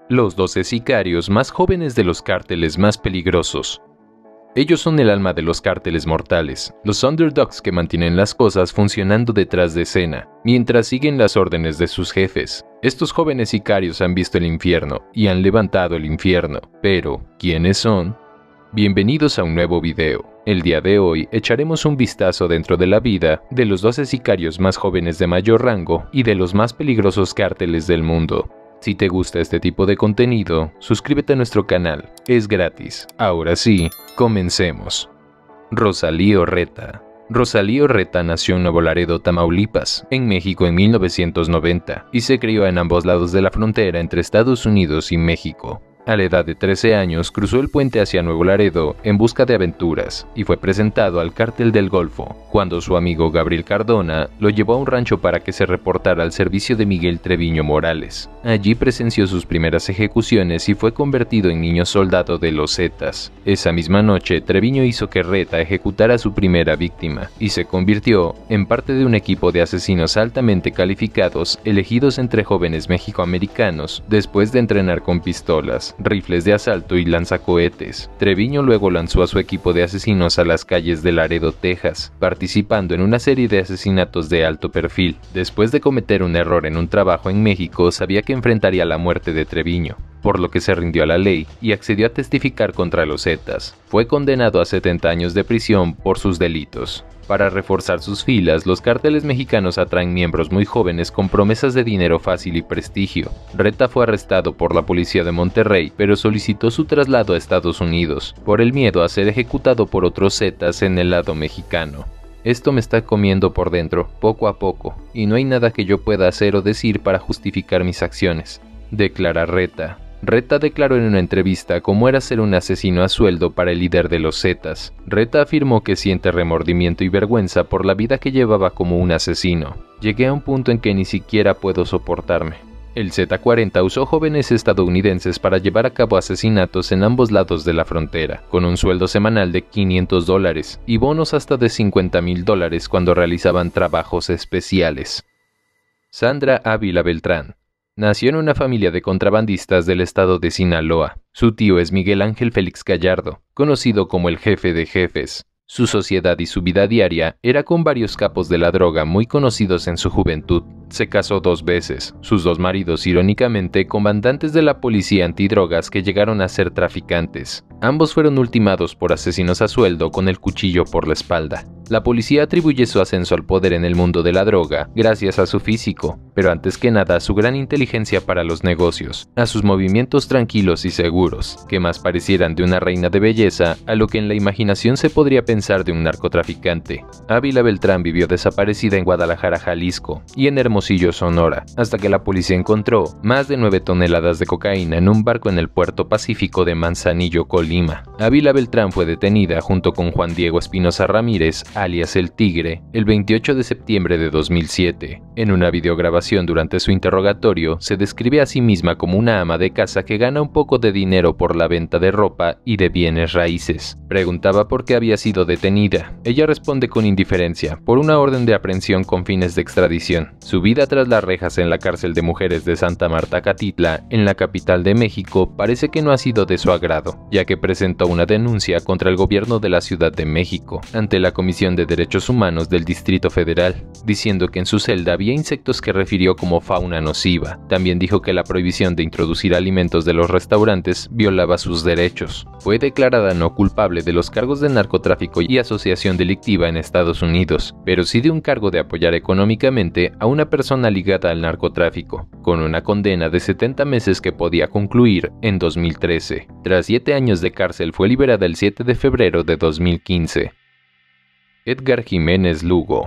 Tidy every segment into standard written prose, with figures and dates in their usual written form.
Los 12 sicarios más jóvenes de los cárteles más peligrosos. Ellos son el alma de los cárteles mortales, los underdogs que mantienen las cosas funcionando detrás de escena, mientras siguen las órdenes de sus jefes. Estos jóvenes sicarios han visto el infierno y han levantado el infierno, pero ¿quiénes son? Bienvenidos a un nuevo video. El día de hoy echaremos un vistazo dentro de la vida de los 12 sicarios más jóvenes de mayor rango y de los más peligrosos cárteles del mundo. Si te gusta este tipo de contenido, suscríbete a nuestro canal, es gratis. Ahora sí, comencemos. Rosalío Reta. Rosalío Reta nació en Nuevo Laredo, Tamaulipas, en México en 1990, y se crió en ambos lados de la frontera entre Estados Unidos y México. A la edad de 13 años cruzó el puente hacia Nuevo Laredo en busca de aventuras y fue presentado al Cártel del Golfo, cuando su amigo Gabriel Cardona lo llevó a un rancho para que se reportara al servicio de Miguel Treviño Morales. Allí presenció sus primeras ejecuciones y fue convertido en niño soldado de los Zetas. Esa misma noche, Treviño hizo que Reta ejecutara a su primera víctima y se convirtió en parte de un equipo de asesinos altamente calificados elegidos entre jóvenes mexicoamericanos después de entrenar con pistolas, rifles de asalto y lanzacohetes. Treviño luego lanzó a su equipo de asesinos a las calles de Laredo, Texas, participando en una serie de asesinatos de alto perfil. Después de cometer un error en un trabajo en México, sabía que enfrentaría la muerte de Treviño, por lo que se rindió a la ley y accedió a testificar contra los Zetas. Fue condenado a 70 años de prisión por sus delitos. Para reforzar sus filas, los cárteles mexicanos atraen miembros muy jóvenes con promesas de dinero fácil y prestigio. Reta fue arrestado por la policía de Monterrey, pero solicitó su traslado a Estados Unidos, por el miedo a ser ejecutado por otros Zetas en el lado mexicano. Esto me está comiendo por dentro, poco a poco, y no hay nada que yo pueda hacer o decir para justificar mis acciones, declara Reta. Reta declaró en una entrevista cómo era ser un asesino a sueldo para el líder de los Zetas. Reta afirmó que siente remordimiento y vergüenza por la vida que llevaba como un asesino. Llegué a un punto en que ni siquiera puedo soportarme. El Z-40 usó jóvenes estadounidenses para llevar a cabo asesinatos en ambos lados de la frontera, con un sueldo semanal de $500 y bonos hasta de $50,000 cuando realizaban trabajos especiales. Sandra Ávila Beltrán. Nació en una familia de contrabandistas del estado de Sinaloa. Su tío es Miguel Ángel Félix Gallardo, conocido como el jefe de jefes. Su sociedad y su vida diaria era con varios capos de la droga muy conocidos en su juventud. Se casó 2 veces, sus 2 maridos irónicamente comandantes de la policía antidrogas que llegaron a ser traficantes. Ambos fueron ultimados por asesinos a sueldo con el cuchillo por la espalda. La policía atribuye su ascenso al poder en el mundo de la droga gracias a su físico, pero antes que nada a su gran inteligencia para los negocios, a sus movimientos tranquilos y seguros, que más parecieran de una reina de belleza a lo que en la imaginación se podría pensar de un narcotraficante. Ávila Beltrán vivió desaparecida en Guadalajara, Jalisco, y en Hermosillo, Sonora, hasta que la policía encontró más de 9 toneladas de cocaína en un barco en el puerto Pacífico de Manzanillo, Colima. Ávila Beltrán fue detenida junto con Juan Diego Espinosa Ramírez, alias El Tigre, el 28 de septiembre de 2007. En una videograbación durante su interrogatorio, se describe a sí misma como una ama de casa que gana un poco de dinero por la venta de ropa y de bienes raíces. Preguntaba por qué había sido detenida. Ella responde con indiferencia, por una orden de aprehensión con fines de extradición. Su vida tras las rejas en la cárcel de mujeres de Santa Marta, Catitla, en la capital de México, parece que no ha sido de su agrado, ya que presentó una denuncia contra el gobierno de la Ciudad de México, ante la Comisión de Derechos Humanos del Distrito Federal, diciendo que en su celda había insectos que refirió como fauna nociva. También dijo que la prohibición de introducir alimentos de los restaurantes violaba sus derechos. Fue declarada no culpable de los cargos de narcotráfico y asociación delictiva en Estados Unidos, pero sí de un cargo de apoyar económicamente a una persona ligada al narcotráfico, con una condena de 70 meses que podía concluir en 2013. Tras 7 años de cárcel fue liberada el 7 de febrero de 2015. Edgar Jiménez Lugo.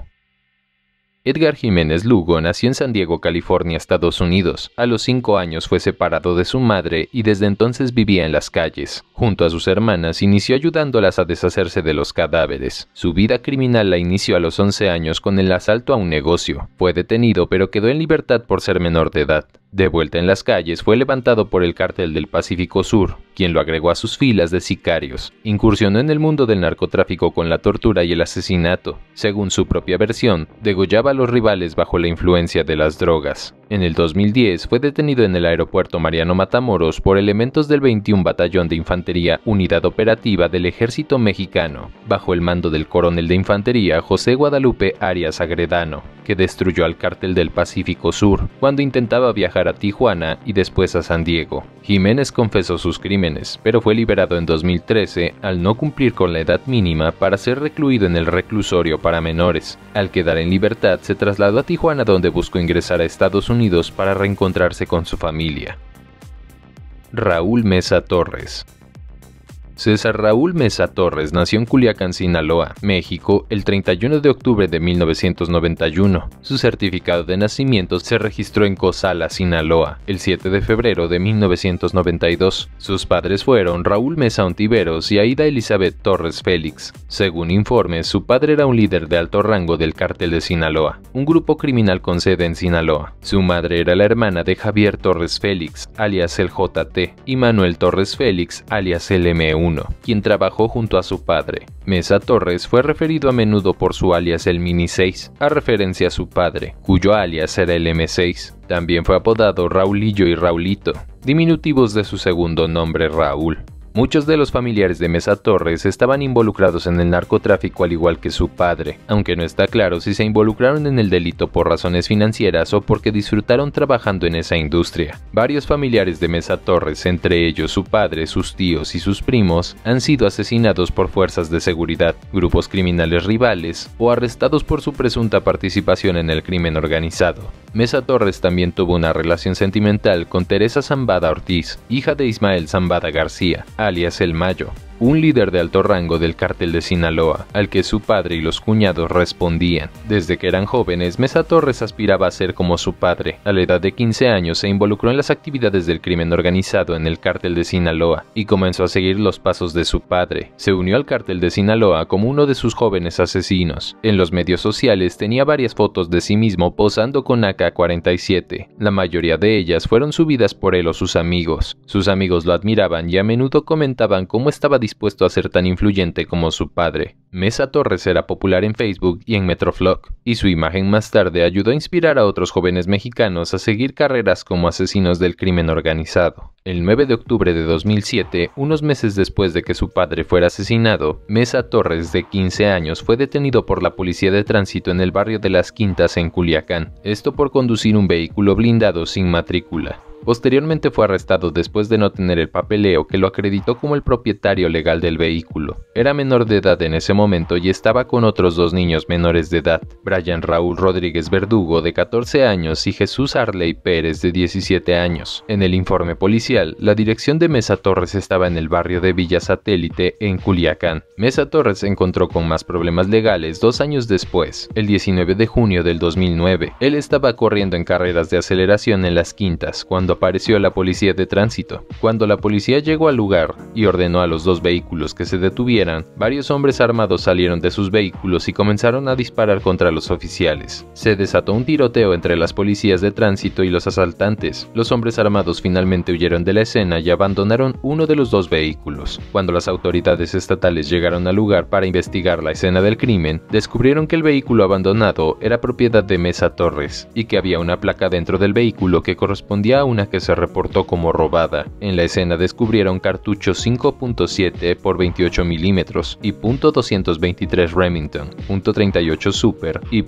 Edgar Jiménez Lugo nació en San Diego, California, Estados Unidos. A los 5 años fue separado de su madre y desde entonces vivía en las calles. Junto a sus hermanas inició ayudándolas a deshacerse de los cadáveres. Su vida criminal la inició a los 11 años con el asalto a un negocio. Fue detenido pero quedó en libertad por ser menor de edad. De vuelta en las calles, fue levantado por el Cártel del Pacífico Sur, quien lo agregó a sus filas de sicarios. Incursionó en el mundo del narcotráfico con la tortura y el asesinato. Según su propia versión, degollaba a los rivales bajo la influencia de las drogas. En el 2010 fue detenido en el aeropuerto Mariano Matamoros por elementos del 21 Batallón de Infantería Unidad Operativa del Ejército Mexicano, bajo el mando del coronel de infantería José Guadalupe Arias Agredano, que destruyó al Cártel del Pacífico Sur cuando intentaba viajar a Tijuana y después a San Diego. Jiménez confesó sus crímenes, pero fue liberado en 2013 al no cumplir con la edad mínima para ser recluido en el reclusorio para menores. Al quedar en libertad, se trasladó a Tijuana, donde buscó ingresar a Estados Unidos para reencontrarse con su familia. Raúl Mesa Torres. César Raúl Mesa Torres nació en Culiacán, Sinaloa, México, el 31 de octubre de 1991. Su certificado de nacimiento se registró en Cozala, Sinaloa, el 7 de febrero de 1992. Sus padres fueron Raúl Mesa Ontiveros y Aida Elizabeth Torres Félix. Según informes, su padre era un líder de alto rango del Cártel de Sinaloa, un grupo criminal con sede en Sinaloa. Su madre era la hermana de Javier Torres Félix, alias el JT, y Manuel Torres Félix, alias el M1. Quien trabajó junto a su padre. Mesa Torres fue referido a menudo por su alias el Mini 6, a referencia a su padre, cuyo alias era el M6. También fue apodado Raulillo y Raulito, diminutivos de su segundo nombre Raúl. Muchos de los familiares de Mesa Torres estaban involucrados en el narcotráfico al igual que su padre, aunque no está claro si se involucraron en el delito por razones financieras o porque disfrutaron trabajando en esa industria. Varios familiares de Mesa Torres, entre ellos su padre, sus tíos y sus primos, han sido asesinados por fuerzas de seguridad, grupos criminales rivales o arrestados por su presunta participación en el crimen organizado. Mesa Torres también tuvo una relación sentimental con Teresa Zambada Ortiz, hija de Ismael Zambada García, alias El Mayo, un líder de alto rango del Cártel de Sinaloa, al que su padre y los cuñados respondían. Desde que eran jóvenes, Mesa Torres aspiraba a ser como su padre. A la edad de 15 años se involucró en las actividades del crimen organizado en el Cártel de Sinaloa y comenzó a seguir los pasos de su padre. Se unió al Cártel de Sinaloa como uno de sus jóvenes asesinos. En los medios sociales tenía varias fotos de sí mismo posando con AK-47. La mayoría de ellas fueron subidas por él o sus amigos. Sus amigos lo admiraban y a menudo comentaban cómo estaba dispuesto a ser tan influyente como su padre. Mesa Torres era popular en Facebook y en Metroflog, y su imagen más tarde ayudó a inspirar a otros jóvenes mexicanos a seguir carreras como asesinos del crimen organizado. El 9 de octubre de 2007, unos meses después de que su padre fuera asesinado, Mesa Torres, de 15 años, fue detenido por la policía de tránsito en el barrio de Las Quintas en Culiacán, esto por conducir un vehículo blindado sin matrícula. Posteriormente fue arrestado después de no tener el papeleo que lo acreditó como el propietario legal del vehículo. Era menor de edad en ese momento y estaba con otros dos niños menores de edad, Brian Raúl Rodríguez Verdugo, de 14 años, y Jesús Arley Pérez, de 17 años. En el informe policial, la dirección de Mesa Torres estaba en el barrio de Villa Satélite, en Culiacán. Mesa Torres se encontró con más problemas legales 2 años después, el 19 de junio del 2009. Él estaba corriendo en carreras de aceleración en Las Quintas, cuando apareció la policía de tránsito. Cuando la policía llegó al lugar y ordenó a los dos vehículos que se detuvieran, varios hombres armados salieron de sus vehículos y comenzaron a disparar contra los oficiales. Se desató un tiroteo entre las policías de tránsito y los asaltantes. Los hombres armados finalmente huyeron de la escena y abandonaron uno de los dos vehículos. Cuando las autoridades estatales llegaron al lugar para investigar la escena del crimen, descubrieron que el vehículo abandonado era propiedad de Mesa Torres y que había una placa dentro del vehículo que correspondía a una que se reportó como robada. En la escena descubrieron cartuchos 5.7 por 28 milímetros y .223 Remington, .38 Super y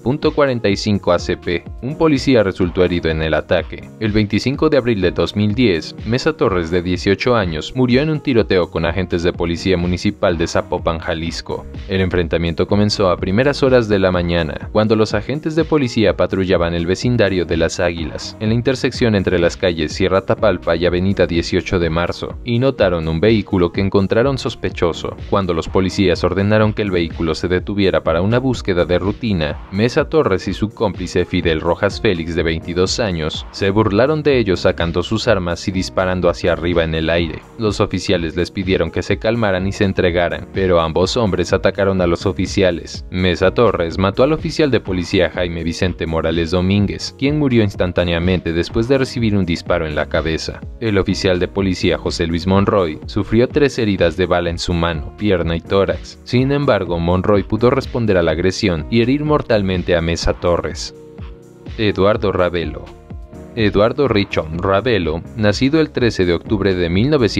.45 ACP. Un policía resultó herido en el ataque. El 25 de abril de 2010, Mesa Torres, de 18 años, murió en un tiroteo con agentes de policía municipal de Zapopan, Jalisco. El enfrentamiento comenzó a primeras horas de la mañana, cuando los agentes de policía patrullaban el vecindario de Las Águilas, en la intersección entre las calles Sierra Tapalpa y Avenida 18 de Marzo, y notaron un vehículo que encontraron sospechoso. Cuando los policías ordenaron que el vehículo se detuviera para una búsqueda de rutina, Mesa Torres y su cómplice Fidel Rojas Félix, de 22 años, se burlaron de ellos sacando sus armas y disparando volando hacia arriba en el aire. Los oficiales les pidieron que se calmaran y se entregaran, pero ambos hombres atacaron a los oficiales. Mesa Torres mató al oficial de policía Jaime Vicente Morales Domínguez, quien murió instantáneamente después de recibir un disparo en la cabeza. El oficial de policía José Luis Monroy sufrió 3 heridas de bala en su mano, pierna y tórax. Sin embargo, Monroy pudo responder a la agresión y herir mortalmente a Mesa Torres. Eduardo Ravelo. Eduardo Richon Ravelo, nacido el 13 de octubre de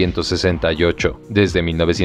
1968. Desde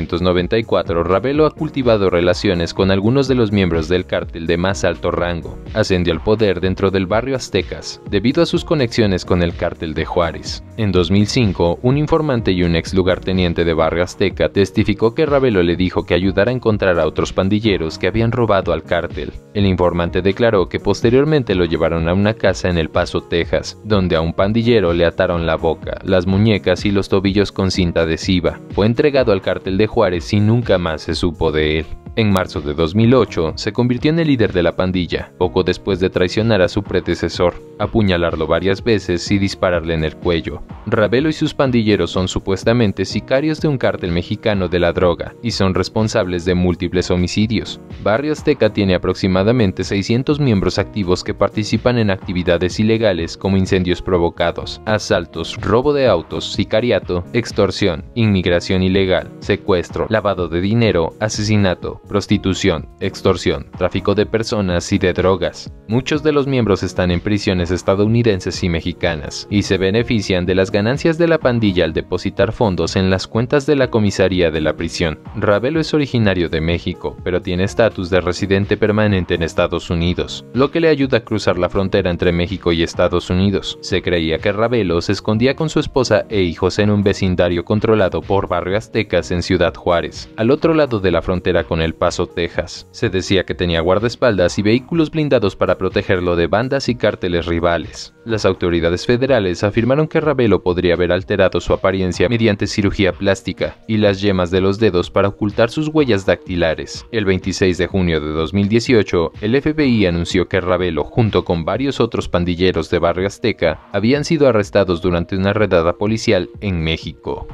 1994, Ravelo ha cultivado relaciones con algunos de los miembros del cártel de más alto rango. Ascendió al poder dentro del barrio Aztecas, debido a sus conexiones con el cártel de Juárez. En 2005, un informante y un ex lugarteniente de barrio Azteca testificó que Ravelo le dijo que ayudara a encontrar a otros pandilleros que habían robado al cártel. El informante declaró que posteriormente lo llevaron a una casa en El Paso, Texas, donde a un pandillero le ataron la boca, las muñecas y los tobillos con cinta adhesiva. Fue entregado al cártel de Juárez y nunca más se supo de él. En marzo de 2008, se convirtió en el líder de la pandilla, poco después de traicionar a su predecesor, apuñalarlo varias veces y dispararle en el cuello. Ravelo y sus pandilleros son supuestamente sicarios de un cártel mexicano de la droga y son responsables de múltiples homicidios. Barrio Azteca tiene aproximadamente 600 miembros activos que participan en actividades ilegales como incendios provocados, asaltos, robo de autos, sicariato, extorsión, inmigración ilegal, secuestro, lavado de dinero, asesinato, prostitución, extorsión, tráfico de personas y de drogas. Muchos de los miembros están en prisiones estadounidenses y mexicanas y se benefician de las ganancias de la pandilla al depositar fondos en las cuentas de la comisaría de la prisión. Ravelo es originario de México, pero tiene estatus de residente permanente en Estados Unidos, lo que le ayuda a cruzar la frontera entre México y Estados Unidos. Se creía que Ravelo se escondía con su esposa e hijos en un vecindario controlado por Barrio Aztecas en Ciudad Juárez, al otro lado de la frontera con El Paso, Texas. Se decía que tenía guardaespaldas y vehículos blindados para protegerlo de bandas y cárteles rivales. Las autoridades federales afirmaron que Ravelo podría haber alterado su apariencia mediante cirugía plástica y las yemas de los dedos para ocultar sus huellas dactilares. El 26 de junio de 2018, el FBI anunció que Ravelo, junto con varios otros pandilleros de Barrio Azteca, habían sido arrestados durante una redada policial en México.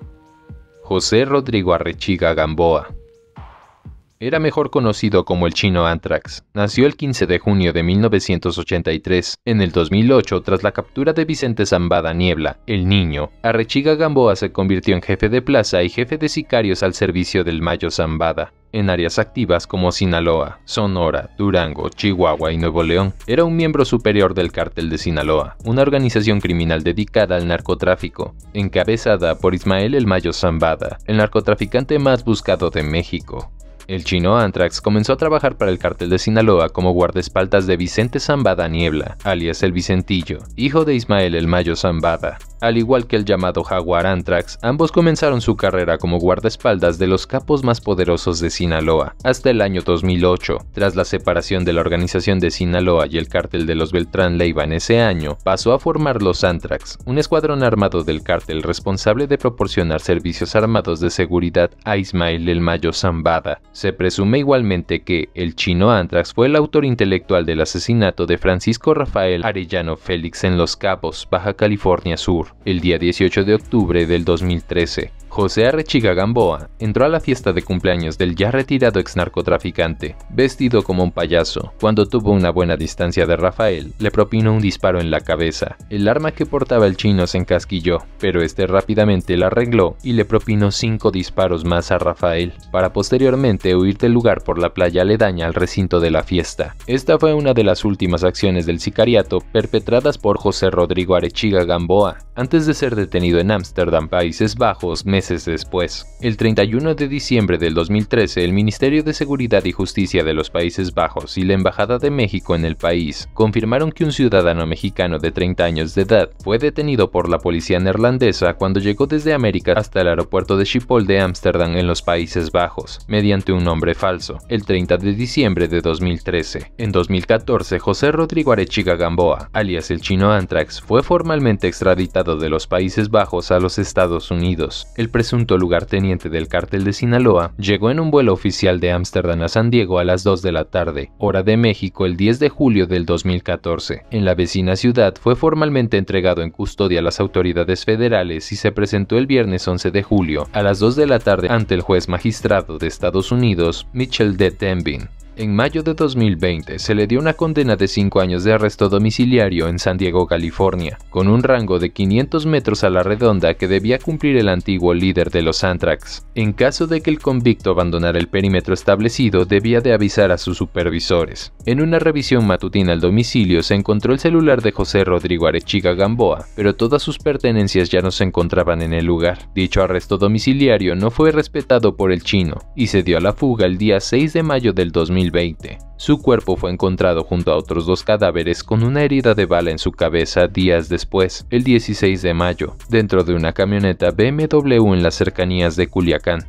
José Rodrigo Arechiga Gamboa. Era mejor conocido como el Chino Anthrax. Nació el 15 de junio de 1983. En el 2008, tras la captura de Vicente Zambada Niebla, el Niño, Arechiga Gamboa se convirtió en jefe de plaza y jefe de sicarios al servicio del Mayo Zambada, en áreas activas como Sinaloa, Sonora, Durango, Chihuahua y Nuevo León. Era un miembro superior del Cártel de Sinaloa, una organización criminal dedicada al narcotráfico, encabezada por Ismael El Mayo Zambada, el narcotraficante más buscado de México. El Chino Anthrax comenzó a trabajar para el Cártel de Sinaloa como guardaespaldas de Vicente Zambada Niebla, alias El Vicentillo, hijo de Ismael El Mayo Zambada. Al igual que el llamado Jaguar Anthrax, ambos comenzaron su carrera como guardaespaldas de los capos más poderosos de Sinaloa, hasta el año 2008. Tras la separación de la organización de Sinaloa y el cártel de los Beltrán Leiva en ese año, pasó a formar los Anthrax, un escuadrón armado del cártel responsable de proporcionar servicios armados de seguridad a Ismael El Mayo Zambada. Se presume igualmente que el Chino Anthrax fue el autor intelectual del asesinato de Francisco Rafael Arellano Félix en Los Cabos, Baja California Sur, el día 18 de octubre del 2013. José Arechiga Gamboa entró a la fiesta de cumpleaños del ya retirado ex narcotraficante, vestido como un payaso. Cuando tuvo una buena distancia de Rafael, le propinó un disparo en la cabeza. El arma que portaba el chino se encasquilló, pero este rápidamente la arregló y le propinó 5 disparos más a Rafael, para posteriormente huir del lugar por la playa aledaña al recinto de la fiesta. Esta fue una de las últimas acciones del sicariato perpetradas por José Rodrigo Arechiga Gamboa, antes de ser detenido en Ámsterdam, Países Bajos, meses después. El 31 de diciembre del 2013, el Ministerio de Seguridad y Justicia de los Países Bajos y la Embajada de México en el país confirmaron que un ciudadano mexicano de 30 años de edad fue detenido por la policía neerlandesa cuando llegó desde América hasta el aeropuerto de Schiphol de Ámsterdam en los Países Bajos, mediante un nombre falso, el 30 de diciembre de 2013. En 2014, José Rodrigo Arechiga Gamboa, alias el Chino Anthrax, fue formalmente extraditado de los Países Bajos a los Estados Unidos. El el presunto lugarteniente del cártel de Sinaloa, llegó en un vuelo oficial de Ámsterdam a San Diego a las 2 de la tarde, hora de México, el 10 de julio del 2014. En la vecina ciudad fue formalmente entregado en custodia a las autoridades federales y se presentó el viernes 11 de julio a las 2 de la tarde ante el juez magistrado de Estados Unidos, Mitchell D. Denbigh. En mayo de 2020 se le dio una condena de 5 años de arresto domiciliario en San Diego, California, con un rango de 500 metros a la redonda que debía cumplir el antiguo líder de los Anthrax. En caso de que el convicto abandonara el perímetro establecido, debía de avisar a sus supervisores. En una revisión matutina al domicilio se encontró el celular de José Rodrigo Arechiga Gamboa, pero todas sus pertenencias ya no se encontraban en el lugar. Dicho arresto domiciliario no fue respetado por el chino y se dio a la fuga el día 6 de mayo del 2020. Su cuerpo fue encontrado junto a otros 2 cadáveres con una herida de bala en su cabeza días después, el 16 de mayo, dentro de una camioneta BMW en las cercanías de Culiacán.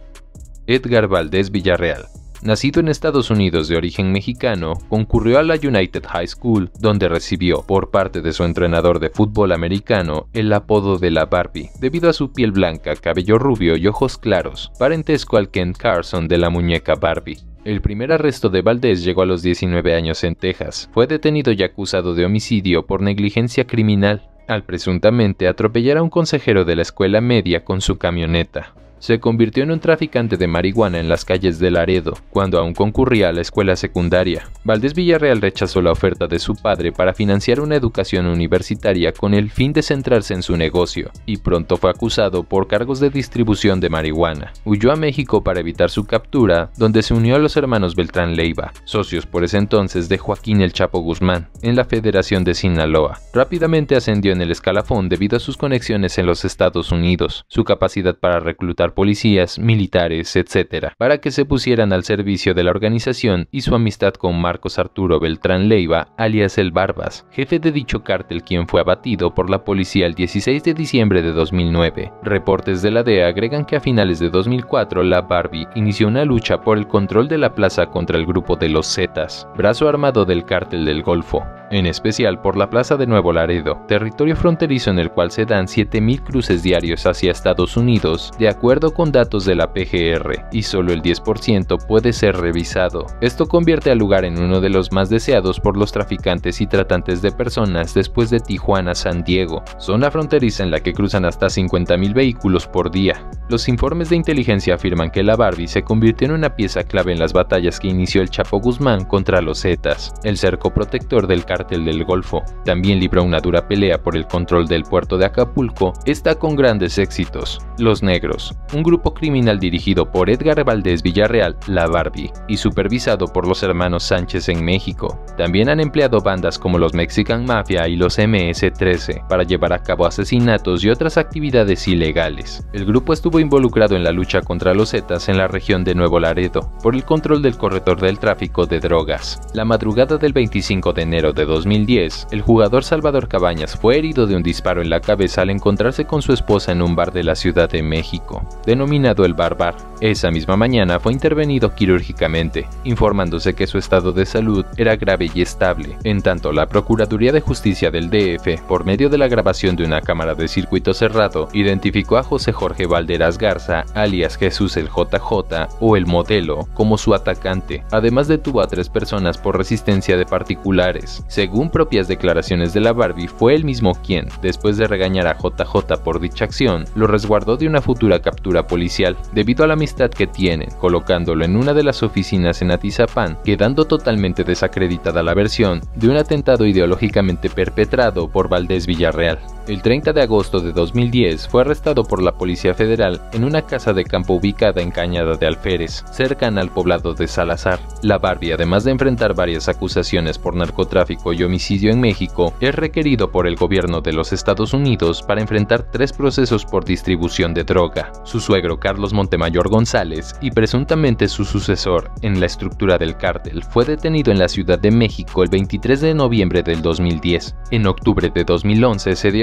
Edgar Valdez Villarreal, nacido en Estados Unidos de origen mexicano, concurrió a la United High School, donde recibió, por parte de su entrenador de fútbol americano, el apodo de la Barbie, debido a su piel blanca, cabello rubio y ojos claros, parentesco al Ken Carson de la muñeca Barbie. El primer arresto de Valdez llegó a los 19 años en Texas. Fue detenido y acusado de homicidio por negligencia criminal, al presuntamente atropellar a un consejero de la escuela media con su camioneta. Se convirtió en un traficante de marihuana en las calles de Laredo, cuando aún concurría a la escuela secundaria. Valdez Villarreal rechazó la oferta de su padre para financiar una educación universitaria con el fin de centrarse en su negocio, y pronto fue acusado por cargos de distribución de marihuana. Huyó a México para evitar su captura, donde se unió a los hermanos Beltrán Leiva, socios por ese entonces de Joaquín El Chapo Guzmán, en la Federación de Sinaloa. Rápidamente ascendió en el escalafón debido a sus conexiones en los Estados Unidos, su capacidad para reclutar policías, militares, etc., para que se pusieran al servicio de la organización y su amistad con Marcos Arturo Beltrán Leiva, alias El Barbas, jefe de dicho cártel, quien fue abatido por la policía el 16 de diciembre de 2009. Reportes de la DEA agregan que a finales de 2004 la Barbie inició una lucha por el control de la plaza contra el grupo de los Zetas, brazo armado del cártel del Golfo, en especial por la plaza de Nuevo Laredo, territorio fronterizo en el cual se dan 7,000 cruces diarios hacia Estados Unidos, de acuerdo con datos de la PGR, y solo el 10% puede ser revisado. Esto convierte al lugar en uno de los más deseados por los traficantes y tratantes de personas después de Tijuana, San Diego, zona fronteriza en la que cruzan hasta 50,000 vehículos por día. Los informes de inteligencia afirman que la Barbie se convirtió en una pieza clave en las batallas que inició el Chapo Guzmán contra los Zetas, el cerco protector del cártel del Golfo. También libró una dura pelea por el control del puerto de Acapulco, esta con grandes éxitos. Los Negros, un grupo criminal dirigido por Edgar Valdez Villarreal, la Barbie, y supervisado por los hermanos Sánchez en México. También han empleado bandas como los Mexican Mafia y los MS-13 para llevar a cabo asesinatos y otras actividades ilegales. El grupo estuvo involucrado en la lucha contra los Zetas en la región de Nuevo Laredo, por el control del corredor del tráfico de drogas. La madrugada del 25 de enero de 2010, el jugador Salvador Cabañas fue herido de un disparo en la cabeza al encontrarse con su esposa en un bar de la Ciudad de México, denominado el Bar Bar. Esa misma mañana fue intervenido quirúrgicamente, informándose que su estado de salud era grave y estable. En tanto, la Procuraduría de Justicia del DF, por medio de la grabación de una cámara de circuito cerrado, identificó a José Jorge Valderas Garza, alias Jesús el JJ o el Modelo, como su atacante. Además, detuvo a 3 personas por resistencia de particulares. Según propias declaraciones de la Barbie, fue él mismo quien, después de regañar a JJ por dicha acción, lo resguardó de una futura captura policial, debido a la amistad que tienen, colocándolo en una de las oficinas en Atizapán, quedando totalmente desacreditada la versión de un atentado ideológicamente perpetrado por Valdez Villarreal. El 30 de agosto de 2010 fue arrestado por la Policía Federal en una casa de campo ubicada en Cañada de Alférez, cercana al poblado de Salazar. La Barbie, además de enfrentar varias acusaciones por narcotráfico y homicidio en México, es requerido por el gobierno de los Estados Unidos para enfrentar 3 procesos por distribución de droga. Su suegro Carlos Montemayor González, y presuntamente su sucesor en la estructura del cártel, fue detenido en la Ciudad de México el 23 de noviembre del 2010. En octubre de 2011 se dio a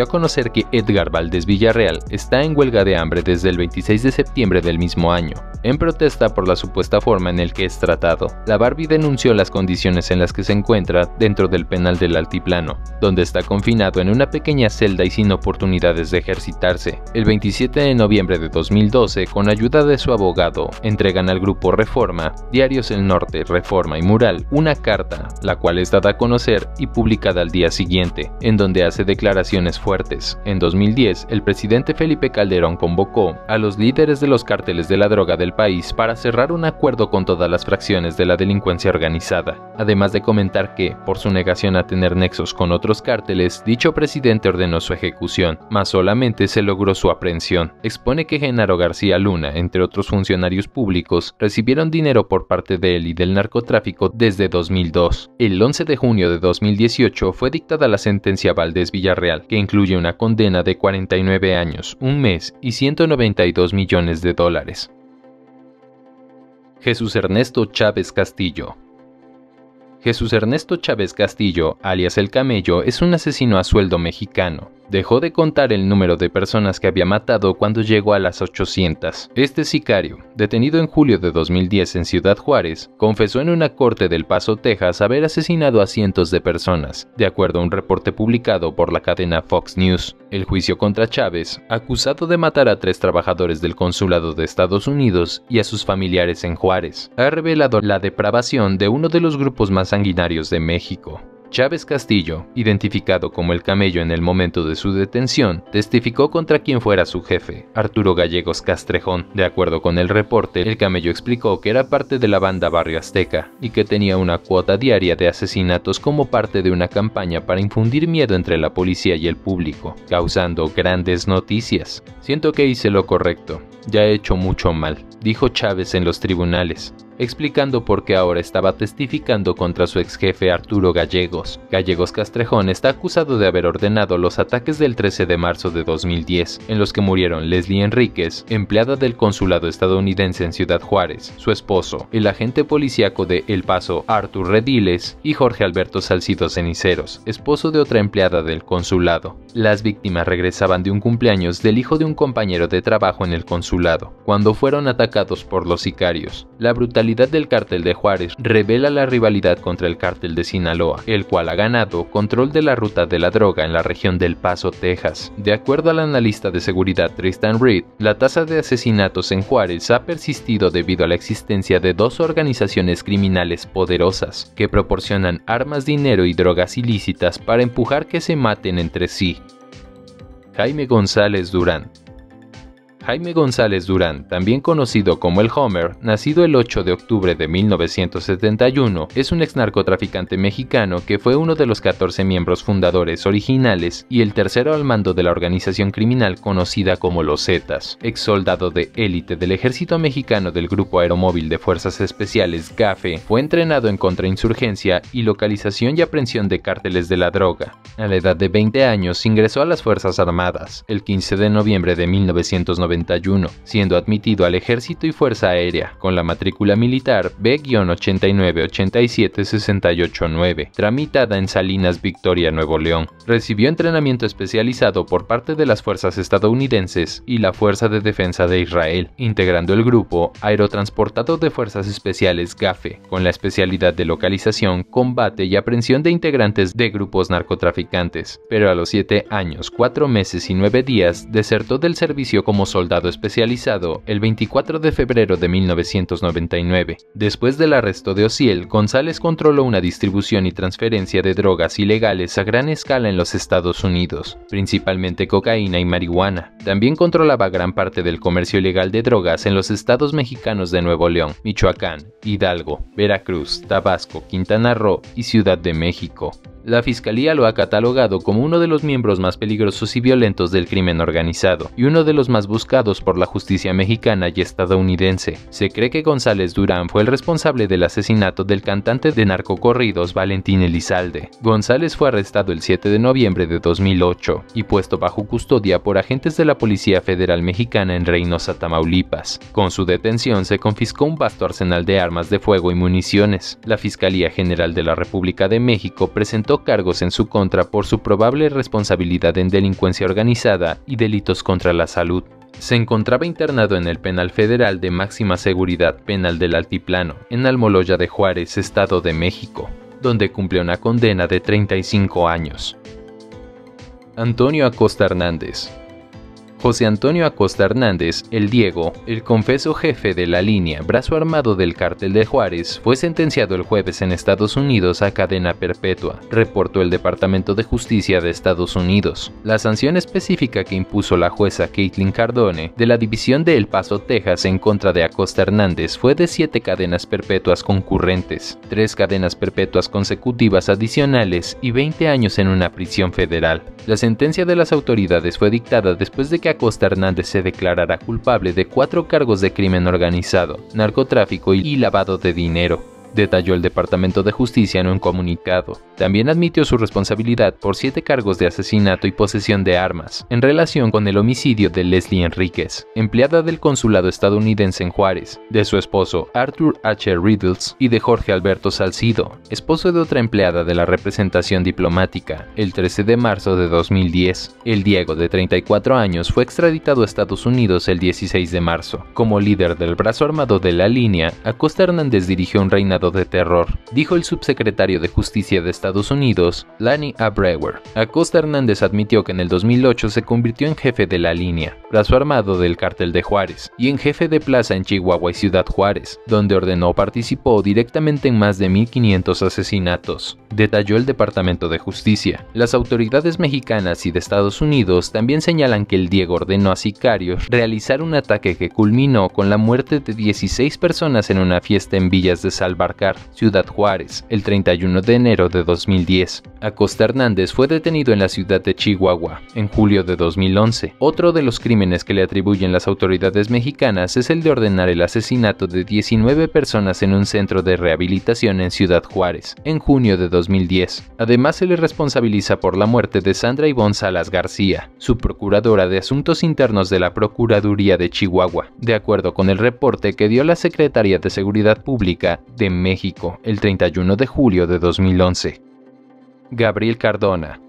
conocer que Edgar Valdés Villarreal está en huelga de hambre desde el 26 de septiembre del mismo año, en protesta por la supuesta forma en la que es tratado. La Barbie denunció las condiciones en las que se encuentra dentro del penal del Altiplano, donde está confinado en una pequeña celda y sin oportunidades de ejercitarse. El 27 de noviembre de 2012, con ayuda de su abogado, entregan al grupo Reforma, Diarios El Norte, Reforma y Mural, una carta, la cual es dada a conocer y publicada al día siguiente, en donde hace declaraciones fuertes. En 2010, el presidente Felipe Calderón convocó a los líderes de los cárteles de la droga del país para cerrar un acuerdo con todas las fracciones de la delincuencia organizada, además de comentar que, por su negación a tener nexos con otros cárteles, dicho presidente ordenó su ejecución, mas solamente se logró su aprehensión. Expone que Genaro García Luna, entre otros funcionarios públicos, recibieron dinero por parte de él y del narcotráfico desde 2002. El 11 de junio de 2018 fue dictada la sentencia Valdés Villarreal, que incluye una condena de 49 años, un mes y 192 millones de dólares. Jesús Ernesto Chávez Castillo. Jesús Ernesto Chávez Castillo, alias El Camello, es un asesino a sueldo mexicano. Dejó de contar el número de personas que había matado cuando llegó a las 800. Este sicario, detenido en julio de 2010 en Ciudad Juárez, confesó en una corte del Paso, Texas, haber asesinado a cientos de personas, de acuerdo a un reporte publicado por la cadena Fox News. El juicio contra Chávez, acusado de matar a 3 trabajadores del consulado de Estados Unidos y a sus familiares en Juárez, ha revelado la depravación de uno de los grupos más sanguinarios de México. Chávez Castillo, identificado como El Camello en el momento de su detención, testificó contra quien fuera su jefe, Arturo Gallegos Castrejón. De acuerdo con el reporte, El Camello explicó que era parte de la banda Barrio Azteca y que tenía una cuota diaria de asesinatos como parte de una campaña para infundir miedo entre la policía y el público, causando grandes noticias. Siento que hice lo correcto, ya he hecho mucho mal, dijo Chávez en los tribunales, explicando por qué ahora estaba testificando contra su ex jefe Arturo Gallegos. Gallegos Castrejón está acusado de haber ordenado los ataques del 13 de marzo de 2010, en los que murieron Leslie Enríquez, empleada del consulado estadounidense en Ciudad Juárez, su esposo, el agente policíaco de El Paso Artur Rediles, y Jorge Alberto Salcido Ceniceros, esposo de otra empleada del consulado. Las víctimas regresaban de un cumpleaños del hijo de un compañero de trabajo en el consulado, cuando fueron atacados por los sicarios. La brutalidad del cártel de Juárez revela la rivalidad contra el cártel de Sinaloa, el cual ha ganado control de la ruta de la droga en la región del Paso, Texas. De acuerdo al analista de seguridad Tristan Reed, la tasa de asesinatos en Juárez ha persistido debido a la existencia de 2 organizaciones criminales poderosas que proporcionan armas, dinero y drogas ilícitas para empujar que se maten entre sí. Jaime González Durán. Jaime González Durán, también conocido como el Homer, nacido el 8 de octubre de 1971, es un exnarcotraficante mexicano que fue uno de los 14 miembros fundadores originales y el tercero al mando de la organización criminal conocida como Los Zetas. Ex soldado de élite del ejército mexicano del Grupo Aeromóvil de Fuerzas Especiales GAFE, fue entrenado en contrainsurgencia y localización y aprehensión de cárteles de la droga. A la edad de 20 años ingresó a las Fuerzas Armadas, el 15 de noviembre de 1991, siendo admitido al Ejército y Fuerza Aérea, con la matrícula militar B-8987689, tramitada en Salinas, Victoria, Nuevo León. Recibió entrenamiento especializado por parte de las fuerzas estadounidenses y la Fuerza de Defensa de Israel, integrando el Grupo Aerotransportado de Fuerzas Especiales GAFE, con la especialidad de localización, combate y aprehensión de integrantes de grupos narcotraficantes. Pero a los 7 años, 4 meses y 9 días, desertó del servicio como soldado especializado el 24 de febrero de 1999. Después del arresto de Ociel, González controló una distribución y transferencia de drogas ilegales a gran escala en los Estados Unidos, principalmente cocaína y marihuana. También controlaba gran parte del comercio ilegal de drogas en los estados mexicanos de Nuevo León, Michoacán, Hidalgo, Veracruz, Tabasco, Quintana Roo y Ciudad de México. La Fiscalía lo ha catalogado como uno de los miembros más peligrosos y violentos del crimen organizado, y uno de los más buscados por la justicia mexicana y estadounidense. Se cree que González Durán fue el responsable del asesinato del cantante de narcocorridos Valentín Elizalde. González fue arrestado el 7 de noviembre de 2008 y puesto bajo custodia por agentes de la Policía Federal Mexicana en Reynosa, Tamaulipas. Con su detención se confiscó un vasto arsenal de armas de fuego y municiones. La Fiscalía General de la República de México presentó presentó cargos en su contra por su probable responsabilidad en delincuencia organizada y delitos contra la salud. Se encontraba internado en el Penal Federal de Máxima Seguridad Penal del Altiplano, en Almoloya de Juárez, Estado de México, donde cumplió una condena de 35 años. Antonio Acosta Hernández. José Antonio Acosta Hernández, el Diego, el confeso jefe de la línea brazo armado del Cártel de Juárez, fue sentenciado el jueves en Estados Unidos a cadena perpetua, reportó el Departamento de Justicia de Estados Unidos. La sanción específica que impuso la jueza Caitlin Cardone de la División de El Paso, Texas, en contra de Acosta Hernández fue de 7 cadenas perpetuas concurrentes, 3 cadenas perpetuas consecutivas adicionales y 20 años en una prisión federal. La sentencia de las autoridades fue dictada después de que Acosta Hernández se declarara culpable de 4 cargos de crimen organizado, narcotráfico y lavado de dinero, detalló el Departamento de Justicia en un comunicado. También admitió su responsabilidad por 7 cargos de asesinato y posesión de armas, en relación con el homicidio de Leslie Enríquez, empleada del consulado estadounidense en Juárez, de su esposo Arthur H. Riddles y de Jorge Alberto Salcido, esposo de otra empleada de la representación diplomática, el 13 de marzo de 2010. El Diego, de 34 años, fue extraditado a Estados Unidos el 16 de marzo. Como líder del brazo armado de la línea, Acosta Hernández dirigió un reinado de terror, dijo el subsecretario de Justicia de Estados Unidos, Lanny A. Brewer. Acosta Hernández admitió que en el 2008 se convirtió en jefe de la línea, brazo armado del Cártel de Juárez, y en jefe de plaza en Chihuahua y Ciudad Juárez, donde ordenó o participó directamente en más de 1,500 asesinatos, detalló el Departamento de Justicia. Las autoridades mexicanas y de Estados Unidos también señalan que el Diego ordenó a sicarios realizar un ataque que culminó con la muerte de 16 personas en una fiesta en Villas de Salvarcar, Ciudad Juárez, el 31 de enero de 2010. Acosta Hernández fue detenido en la ciudad de Chihuahua en julio de 2011. Otro de los crímenes que le atribuyen las autoridades mexicanas es el de ordenar el asesinato de 19 personas en un centro de rehabilitación en Ciudad Juárez, en junio de 2010. Además, se le responsabiliza por la muerte de Sandra Ivonne Salas García, subprocuradora de Asuntos Internos de la Procuraduría de Chihuahua, de acuerdo con el reporte que dio la Secretaría de Seguridad Pública de México el 31 de julio de 2011. Gabriel Cardona.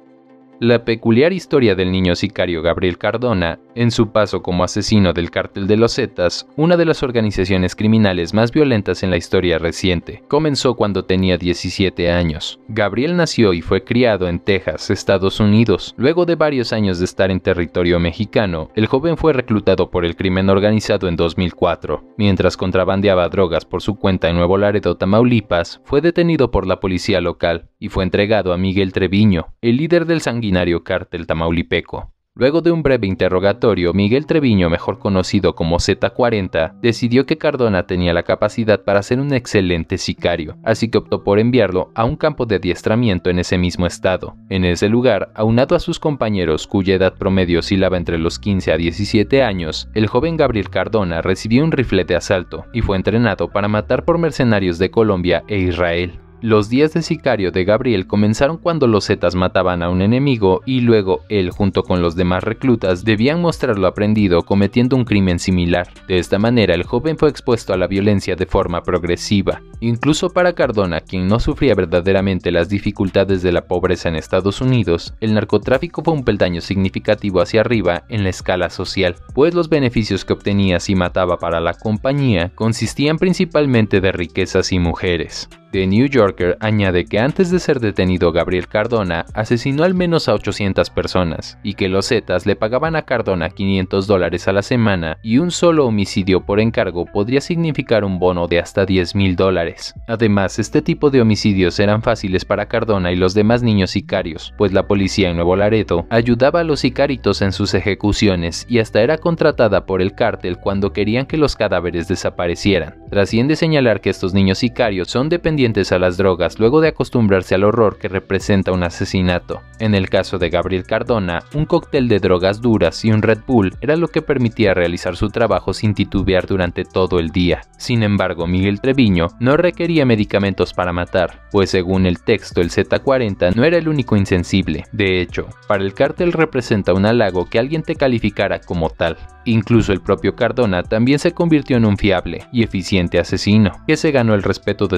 La peculiar historia del niño sicario Gabriel Cardona, en su paso como asesino del Cártel de los Zetas, una de las organizaciones criminales más violentas en la historia reciente, comenzó cuando tenía 17 años. Gabriel nació y fue criado en Texas, Estados Unidos. Luego de varios años de estar en territorio mexicano, el joven fue reclutado por el crimen organizado en 2004. Mientras contrabandeaba drogas por su cuenta en Nuevo Laredo, Tamaulipas, fue detenido por la policía local y fue entregado a Miguel Treviño, el líder del sanguinario cártel tamaulipeco. Luego de un breve interrogatorio, Miguel Treviño, mejor conocido como Z40, decidió que Cardona tenía la capacidad para ser un excelente sicario, así que optó por enviarlo a un campo de adiestramiento en ese mismo estado. En ese lugar, aunado a sus compañeros cuya edad promedio oscilaba entre los 15 a 17 años, el joven Gabriel Cardona recibió un rifle de asalto y fue entrenado para matar por mercenarios de Colombia e Israel. Los días de sicario de Gabriel comenzaron cuando los Zetas mataban a un enemigo y luego él, junto con los demás reclutas, debían mostrar lo aprendido cometiendo un crimen similar. De esta manera, el joven fue expuesto a la violencia de forma progresiva. Incluso para Cardona, quien no sufría verdaderamente las dificultades de la pobreza en Estados Unidos, el narcotráfico fue un peldaño significativo hacia arriba en la escala social, pues los beneficios que obtenía si mataba para la compañía consistían principalmente de riquezas y mujeres. The New Yorker añade que antes de ser detenido, Gabriel Cardona asesinó al menos a 800 personas y que los Zetas le pagaban a Cardona $500 a la semana y un solo homicidio por encargo podría significar un bono de hasta $10,000. Además, este tipo de homicidios eran fáciles para Cardona y los demás niños sicarios, pues la policía en Nuevo Laredo ayudaba a los sicaritos en sus ejecuciones y hasta era contratada por el cártel cuando querían que los cadáveres desaparecieran. Trasciende señalar que estos niños sicarios son dependientes a las drogas luego de acostumbrarse al horror que representa un asesinato. En el caso de Gabriel Cardona, un cóctel de drogas duras y un Red Bull era lo que permitía realizar su trabajo sin titubear durante todo el día. Sin embargo, Miguel Treviño no requería medicamentos para matar, pues según el texto, el Z40 no era el único insensible. De hecho, para el cártel representa un halago que alguien te calificara como tal. Incluso el propio Cardona también se convirtió en un fiable y eficiente asesino, que se ganó el respeto de sus congéneres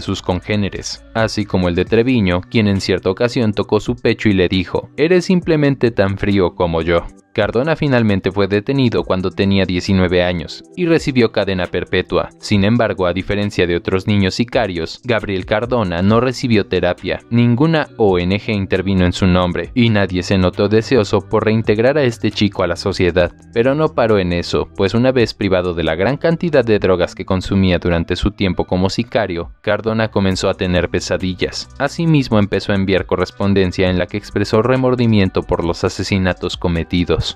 congéneres, así como el de Treviño, quien en cierta ocasión tocó su pecho y le dijo: «Eres simplemente tan frío como yo». Cardona finalmente fue detenido cuando tenía 19 años y recibió cadena perpetua. Sin embargo, a diferencia de otros niños sicarios, Gabriel Cardona no recibió terapia, ninguna ONG intervino en su nombre y nadie se notó deseoso por reintegrar a este chico a la sociedad. Pero no paró en eso, pues una vez privado de la gran cantidad de drogas que consumía durante su tiempo como sicario, Cardona comenzó a tener pesadillas. Asimismo, empezó a enviar correspondencia en la que expresó remordimiento por los asesinatos cometidos.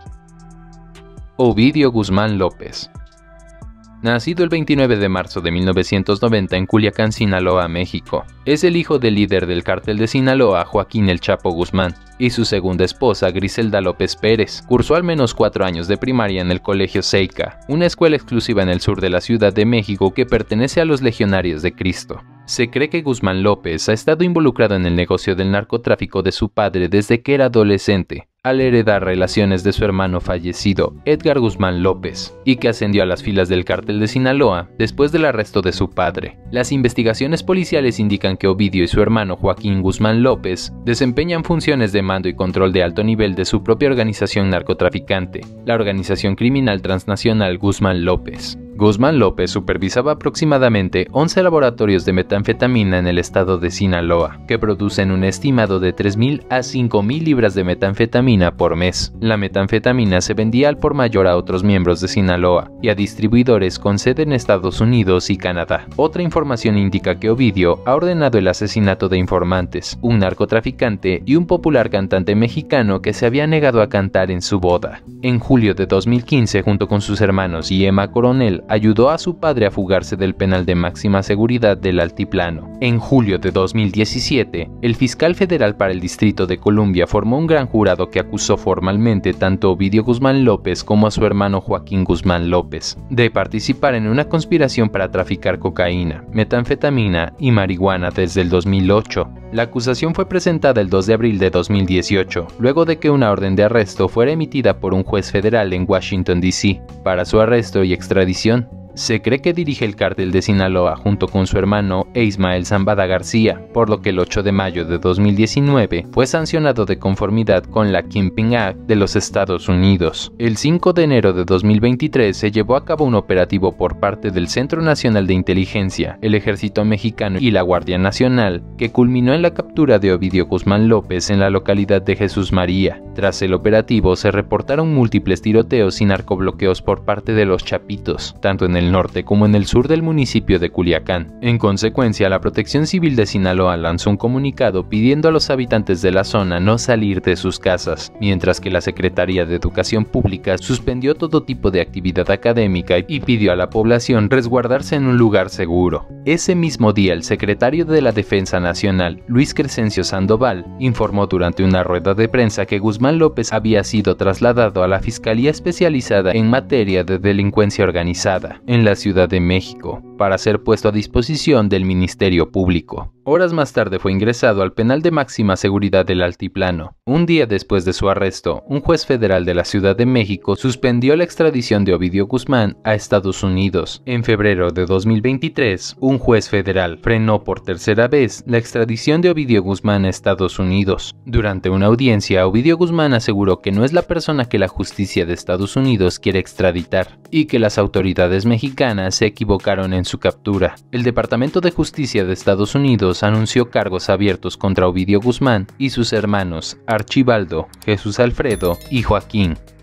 Ovidio Guzmán López. Nacido el 29 de marzo de 1990 en Culiacán, Sinaloa, México, es el hijo del líder del cártel de Sinaloa, Joaquín El Chapo Guzmán, y su segunda esposa, Griselda López Pérez. Cursó al menos 4 años de primaria en el Colegio Seica, una escuela exclusiva en el sur de la Ciudad de México que pertenece a los Legionarios de Cristo. Se cree que Guzmán López ha estado involucrado en el negocio del narcotráfico de su padre desde que era adolescente, al heredar relaciones de su hermano fallecido, Edgar Guzmán López, y que ascendió a las filas del cártel de Sinaloa después del arresto de su padre. Las investigaciones policiales indican que Ovidio y su hermano Joaquín Guzmán López desempeñan funciones de mando y control de alto nivel de su propia organización narcotraficante, la organización criminal transnacional Guzmán López. Guzmán López supervisaba aproximadamente 11 laboratorios de metanfetamina en el estado de Sinaloa, que producen un estimado de 3.000 a 5.000 libras de metanfetamina por mes. La metanfetamina se vendía al por mayor a otros miembros de Sinaloa y a distribuidores con sede en Estados Unidos y Canadá. Otra información indica que Ovidio ha ordenado el asesinato de informantes, un narcotraficante y un popular cantante mexicano que se había negado a cantar en su boda. En julio de 2015, junto con sus hermanos y Emma Coronel, ayudó a su padre a fugarse del penal de máxima seguridad del Altiplano. En julio de 2017, el fiscal federal para el Distrito de Columbia formó un gran jurado que acusó formalmente tanto a Ovidio Guzmán López como a su hermano Joaquín Guzmán López de participar en una conspiración para traficar cocaína, metanfetamina y marihuana desde el 2008. La acusación fue presentada el 2 de abril de 2018, luego de que una orden de arresto fuera emitida por un juez federal en Washington, D.C., para su arresto y extradición. Se cree que dirige el cártel de Sinaloa junto con su hermano Ismael Zambada García, por lo que el 8 de mayo de 2019 fue sancionado de conformidad con la Kingpin Act de los Estados Unidos. El 5 de enero de 2023 se llevó a cabo un operativo por parte del Centro Nacional de Inteligencia, el Ejército Mexicano y la Guardia Nacional, que culminó en la captura de Ovidio Guzmán López en la localidad de Jesús María. Tras el operativo se reportaron múltiples tiroteos y narcobloqueos por parte de los Chapitos, tanto en el norte como en el sur del municipio de Culiacán. En consecuencia, la Protección Civil de Sinaloa lanzó un comunicado pidiendo a los habitantes de la zona no salir de sus casas, mientras que la Secretaría de Educación Pública suspendió todo tipo de actividad académica y pidió a la población resguardarse en un lugar seguro. Ese mismo día, el secretario de la Defensa Nacional, Luis Crescencio Sandoval, informó durante una rueda de prensa que Guzmán López había sido trasladado a la Fiscalía Especializada en Materia de Delincuencia Organizada, en la Ciudad de México, para ser puesto a disposición del Ministerio Público. Horas más tarde fue ingresado al penal de máxima seguridad del Altiplano. Un día después de su arresto, un juez federal de la Ciudad de México suspendió la extradición de Ovidio Guzmán a Estados Unidos. En febrero de 2023, un juez federal frenó por tercera vez la extradición de Ovidio Guzmán a Estados Unidos. Durante una audiencia, Ovidio Guzmán aseguró que no es la persona que la justicia de Estados Unidos quiere extraditar y que las autoridades mexicanas se equivocaron en su captura. El Departamento de Justicia de Estados Unidos anunció cargos abiertos contra Ovidio Guzmán y sus hermanos Archibaldo, Jesús Alfredo y Joaquín.